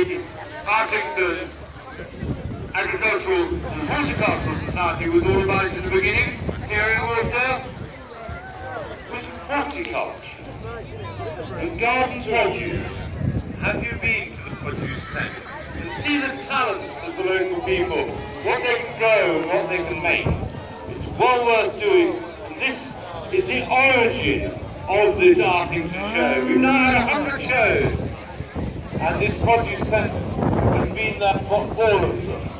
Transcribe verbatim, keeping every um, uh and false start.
the Artington Agricultural and Horticultural Society was all about in the beginning, here in Wharfdale, was horticulture. The garden produce. Have you been to the produce tent and see the talents of the local people, what they can grow and what they can make? It's well worth doing, and this is the origin of this Artington show. We've now had a hundred shows, and this produce tent has been there for all of them.